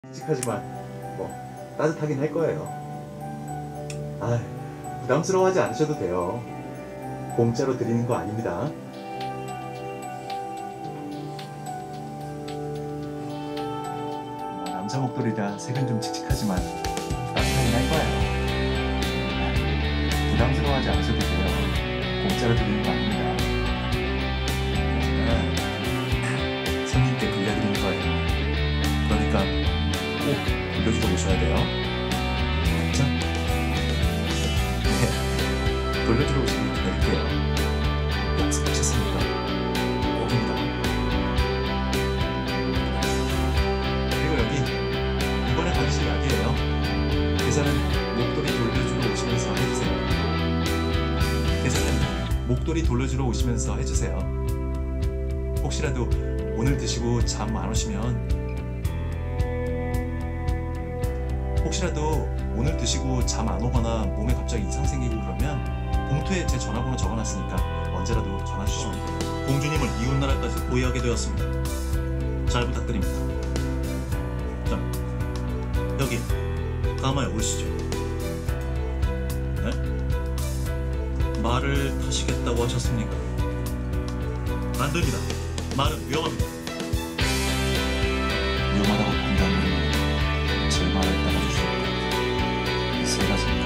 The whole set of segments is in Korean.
칙칙하지만 뭐 따뜻하긴 할 거예요. 부담스러워하지 않으셔도 돼요. 공짜로 드리는 거 아닙니다. 남자 목도리라 색은 좀 칙칙하지만 따뜻하긴 할 거예요. 부담스러워하지 않으셔도 돼요. 공짜로 드리는 거 아닙니다. 손님께 빌려드리는 거예요. 그러니까 꼭 빌려주고 오셔야 돼요. 맞죠? 네, 돌려주러 오시길 기다릴게요. 약속하셨으니까 꼭입니다. 그리고 여기 이번에 받으실 약이에요. 계산은 목도리 돌려주러 오시면서 해주세요. 계산은 목도리 돌려주러 오시면서 해주세요. 혹시라도 오늘 드시고 잠 안 오시면 오거나 몸에 갑자기 이상 생기고 그러면 봉투에 제 전화번호 적어놨으니까 언제라도 전화 주시면 돼요. 공주님을 이웃나라까지 보유하게 되었습니다. 잘 부탁드립니다. 자, 여기 가마에 오르시죠. 네? 말을 타시겠다고 하셨습니까? 안 됩니다. 말은 위험합니다. 위험하다고 판단되면 제 말을 따라주시오. 이 세 가지입니다.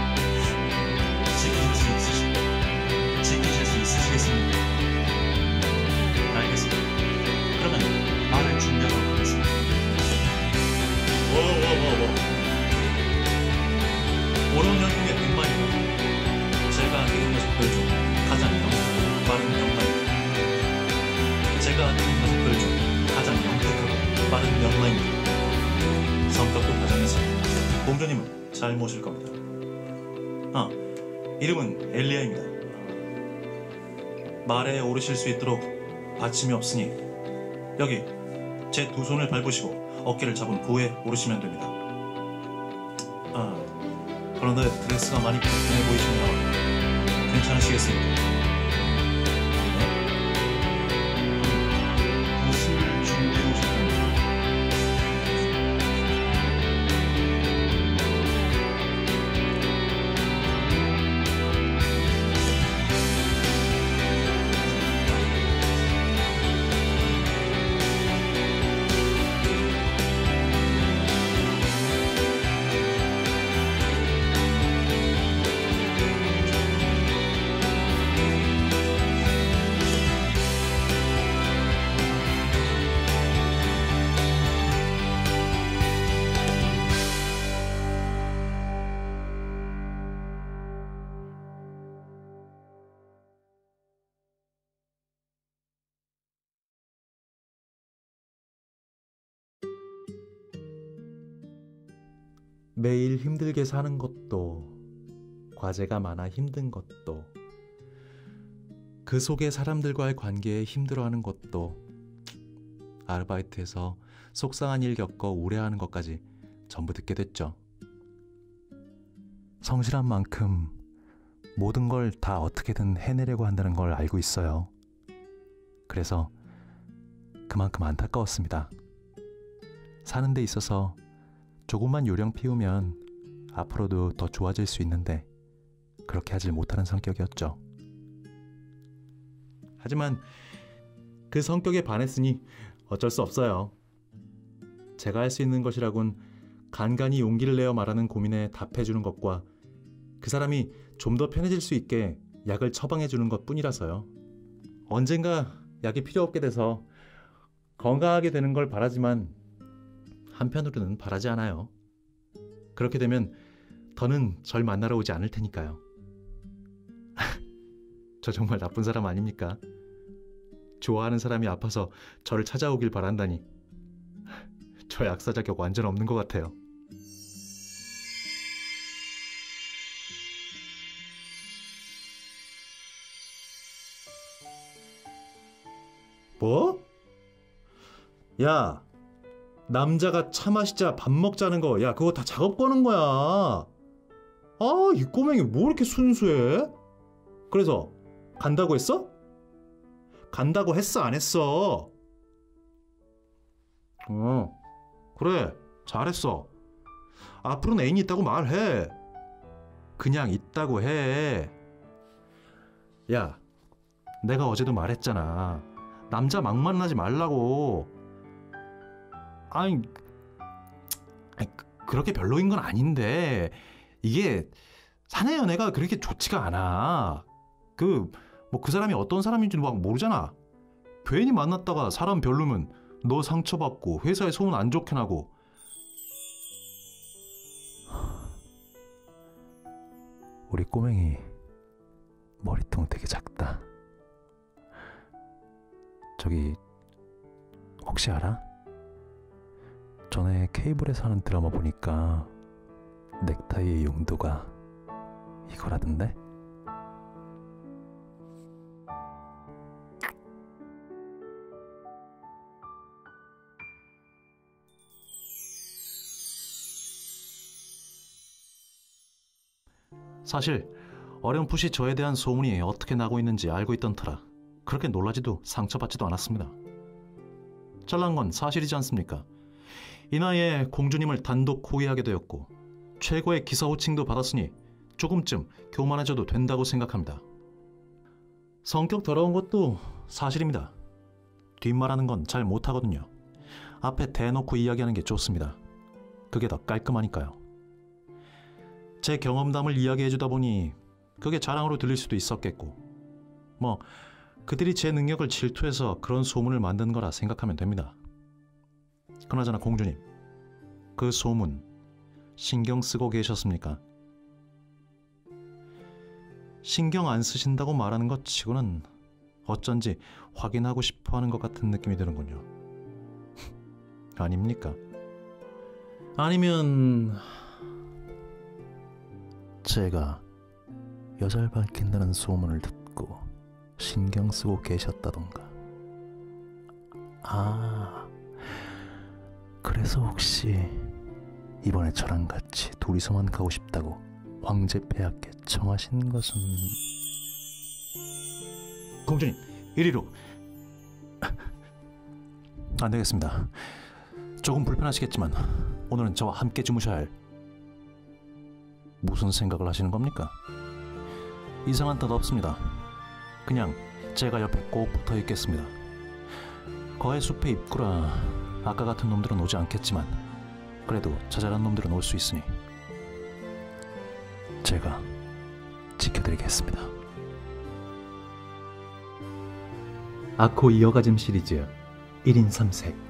지키실 수 있으시겠습니까? 알겠습니다. 그러면 말을 준비하도록 하겠습니다. 오론열풍의 100마리가 제가 아끼는 녀석들 중 가장 영특하고 빠른 병마입니다. 제가 아끼는 녀석들 중 가장 영특하고 빠른 병마입니다. 성격도 다정해서 공주님은 잘 모실 겁니다. 이름은 엘리아입니다. 말에 오르실 수 있도록 받침이 없으니 여기 제 두 손을 밟으시고 어깨를 잡은 후에 오르시면 됩니다. 그런데 드레스가 많이 불편해 보이시네요. 괜찮으시겠습니까? 옷을 준비해 오셨군요. 매일 힘들게 사는 것도, 과제가 많아 힘든 것도, 그 속에 사람들과의 관계에 힘들어하는 것도, 아르바이트에서 속상한 일 겪어 우려하는 것까지 전부 듣게 됐죠. 성실한 만큼 모든 걸 다 어떻게든 해내려고 한다는 걸 알고 있어요. 그래서 그만큼 안타까웠습니다. 사는 데 있어서 조금만 요령 피우면 앞으로도 더 좋아질 수 있는데 그렇게 하질 못하는 성격이었죠. 하지만 그 성격에 반했으니 어쩔 수 없어요. 제가 할 수 있는 것이라곤 간간히 용기를 내어 말하는 고민에 답해주는 것과 그 사람이 좀 더 편해질 수 있게 약을 처방해주는 것 뿐이라서요. 언젠가 약이 필요 없게 돼서 건강하게 되는 걸 바라지만 한편으로는 바라지 않아요. 그렇게 되면 더는 절 만나러 오지 않을 테니까요. 저 정말 나쁜 사람 아닙니까? 좋아하는 사람이 아파서 저를 찾아오길 바란다니. 저 약사 자격 완전 없는 것 같아요. 뭐? 야, 남자가 차 마시자 밥 먹자는 거, 야, 그거 다 작업 거는 거야. 이 꼬맹이 뭐 이렇게 순수해? 그래서 간다고 했어? 간다고 했어, 안 했어? 그래. 잘했어. 앞으로는 애인이 있다고 말해. 그냥 있다고 해. 야, 내가 어제도 말했잖아. 남자 막 만나지 말라고. 아니, 그렇게 별로인 건 아닌데 이게 사내 연애가 그렇게 좋지가 않아. 그 사람이 어떤 사람인지도 막 모르잖아. 괜히 만났다가 사람 별로면 너 상처받고 회사에 소문 안 좋게 나고. 우리 꼬맹이 머리통 되게 작다. 저기 혹시 알아? 전에 케이블에서 하는 드라마 보니까 넥타이의 용도가 이거라던데? 사실 어렴풋이 저에 대한 소문이 어떻게 나고 있는지 알고 있던 터라 그렇게 놀라지도 상처받지도 않았습니다. 잘난 건 사실이지 않습니까? 이 나이에 공주님을 단독 호위하게 되었고 최고의 기사 호칭도 받았으니 조금쯤 교만해져도 된다고 생각합니다. 성격 더러운 것도 사실입니다. 뒷말하는 건 잘 못하거든요. 앞에 대놓고 이야기하는 게 좋습니다. 그게 더 깔끔하니까요. 제 경험담을 이야기해주다 보니 그게 자랑으로 들릴 수도 있었겠고 그들이 제 능력을 질투해서 그런 소문을 만든 거라 생각하면 됩니다. 그나저나 공주님, 그 소문 신경 쓰고 계셨습니까? 신경 안 쓰신다고 말하는 것 치고는 어쩐지 확인하고 싶어하는 것 같은 느낌이 드는군요. 아닙니까? 아니면 제가 여자를 밝힌다는 소문을 듣고 신경 쓰고 계셨다던가. 그래서 혹시 이번에 저랑 같이 둘이서만 가고 싶다고 황제 폐하께 청하신 것은... 공주님, 이리로. 안 되겠습니다. 조금 불편하시겠지만 오늘은 저와 함께 주무셔야 할... 무슨 생각을 하시는 겁니까? 이상한 뜻 없습니다. 그냥 제가 옆에 꼭 붙어 있겠습니다. 거의 숲의 입구라 아까 같은 놈들은 오지 않겠지만 그래도 자잘한 놈들은 올 수 있으니 제가 지켜드리겠습니다. 아코 이어가즘 시리즈 1인 3색